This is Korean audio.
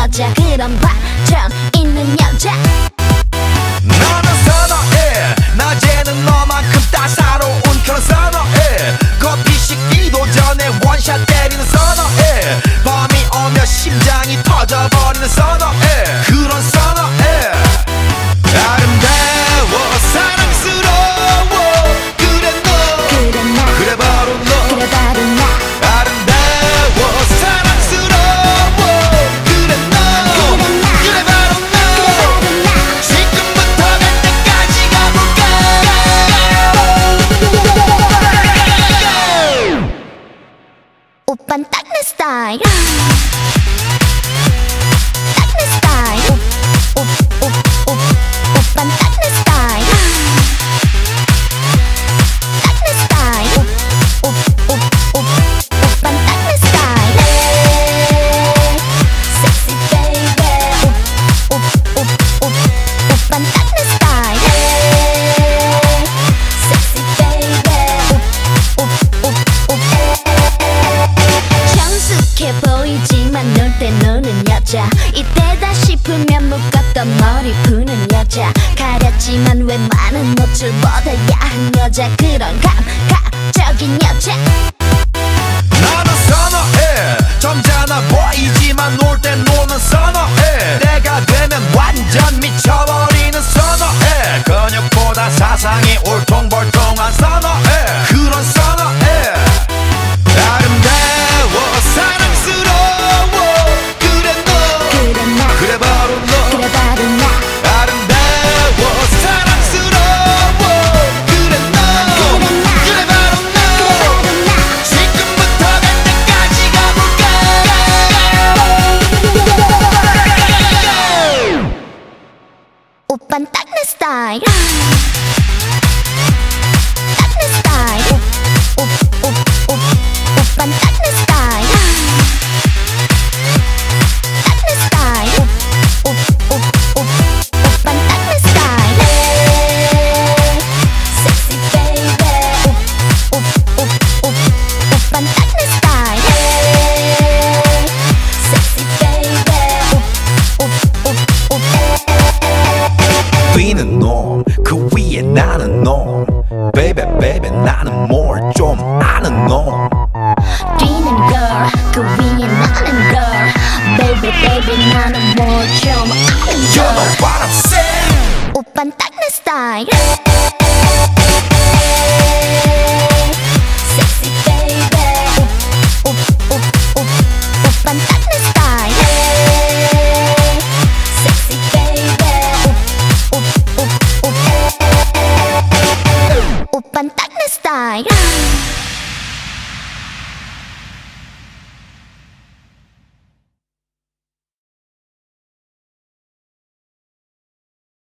여자 그런 반전 있는 여자 너는 선어해 낮에는 너만큼 따사로운 그런 선어해 커피 식기도 전에 원샷 때리는 선어해 밤이 오면 심장이 터져버리는 선어해 그런 선어해 아름다워 사랑스러워 그래 너 그래 나 그래 바로 너 그래 바로 나 아름다워 사랑스러워 그래 너 그래 바로 너 지금부터 갈 때까지 가볼까 오빤 딱 내 스타일 딱 내 스타일 오빤 딱 내 스타일 딱 내 스타일 오빤 딱 내 스타일 Sexy baby 오빤 딱 내 스타일 Sexy baby 정숙해 보이지만 놀 때 노는 여자 이때다 싶으면 묶었던 머리 푸는 여자 가렸지만 웬만한 노출보다 야한 여자 그런 감각적인 여자 나는 선어해 점잖아 보이지만 놀 땐 노는 선어해 내가 되면 완전 미쳐버리는 선어해 근육보다 사상이 울퉁불퉁한 선어해 그런 선어해 아름다워 사랑스러워 그래 너 그래 나 그래 바로 너 그래 바로 나 아름다워 사랑스러워 그래 너 그래 바로 너 지금부터 갈 때까지 가볼까 오빤 딱 내 스타일 딱 내 스타일 오빤 딱 내 스타일 딱 내 스타일 오빤 딱 내 스타일 Sexy baby 오빤 딱 내 스타일 Sexy baby 뛰는 놈 그 위에 나는 놈 Baby baby 나는 뭘 좀 아는 놈 뛰는 girl 그 위에 나는 girl Baby baby 나는 뭘 좀 아는 You know girl what I'm saying 오빤 딱 내 스타일 Sexy baby 오빤 딱 내 스타일 Sexy baby 오빤 딱 내 스타일